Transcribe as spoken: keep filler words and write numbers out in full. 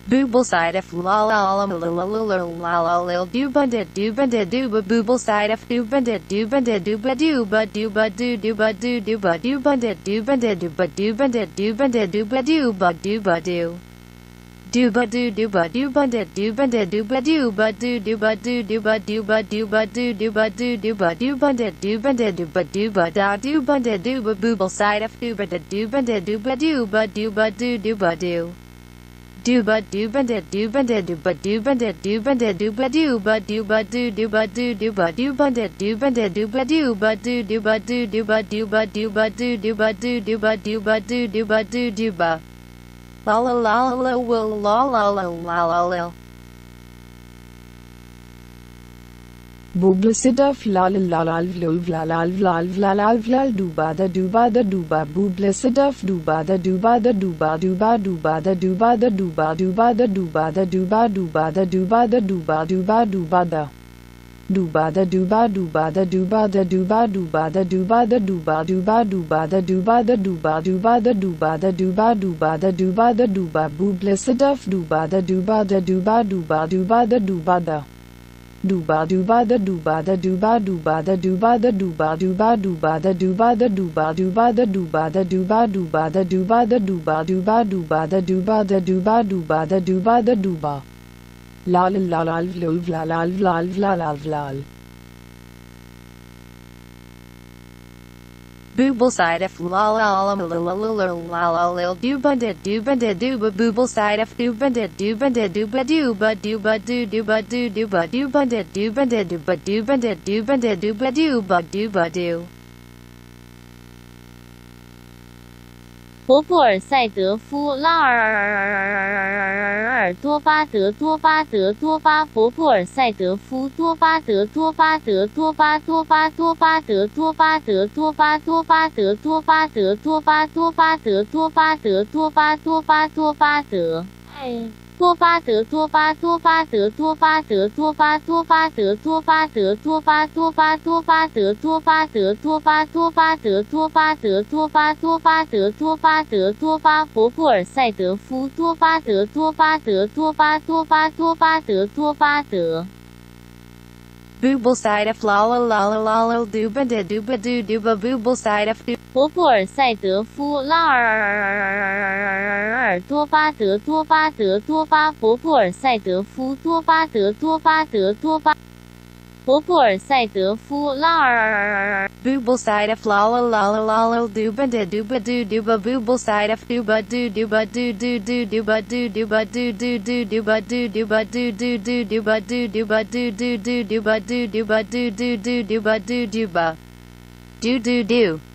Booble side of la la la la la la la la la dooba da dooba da dooba booble side of dooba da dooba da dooba dooba dooba doo dooba doo dooba dooba da dooba da dooba dooba da dooba da dooba dooba dooba doo dooba doo dooba dooba da dooba da dooba dooba doo dooba doo dooba dooba dooba doo dooba doo dooba dooba da dooba da dooba dooba da dooba da dooba booble side of dooba da dooba da dooba dooba dooba doo dooba doo Dooba dooba da dooba da dooba dooba da dooba da dooba dooba dooba doo dooba doo dooba dooba da dooba da dooba dooba doo dooba doo dooba dooba dooba doo dooba doo dooba dooba doo dooba doo dooba la la la la will la la la la la la Booble side of la la la la la la la la la la la dooba da dooba da dooba booble side of dooba da dooba da dooba dooba dooba da dooba da dooba dooba da dooba da dooba dooba da dooba da dooba dooba dooba da dooba da dooba dooba da dooba da dooba dooba da dooba da dooba dooba dooba da dooba da dooba dooba da dooba da dooba dooba da dooba da dooba booble side of dooba da dooba da dooba dooba dooba da dooba da Dooba dooba da dooba da dooba dooba da dooba da dooba dooba dooba da dooba da dooba dooba da dooba da dooba dooba da dooba da dooba dooba dooba da dooba da dooba dooba da dooba da dooba la la la la la la la la la la Booble side of la la la la la la la la la dooba da dooba da dooba booble side of dooba da dooba da dooba dooba dooba doo dooba doo dooba dooba da dooba da dooba dooba da dooba da dooba dooba dooba doo 伯布尔赛德夫拉尔多巴德多巴德多巴伯布尔赛德夫多巴德多巴德多巴多巴多巴德多巴德多巴多巴德多巴德多巴多巴德多巴德多巴多巴多巴德哎多巴德多巴多巴德多巴德多巴多巴德多巴德多巴多巴多巴德多巴德多巴多巴德多巴德多巴多巴德多巴德多巴伯布尔赛德夫多巴德多巴德多巴多巴多巴德多巴德 Booble side of la la la la la la dooba da dooba doo dooba booble side of 伯布尔赛德夫拉尔多巴德多巴德多巴伯布尔赛德夫多巴德多巴德多巴伯布尔赛德夫拉尔 Booble side of la la la la la la dooba da dooba doo dooba booble side of dooba doo dooba doo doo doo dooba doo dooba doo doo doo dooba doo dooba doo doo doo dooba doo dooba doo doo doo dooba doo dooba doo doo doo dooba doo dooba doo doo doo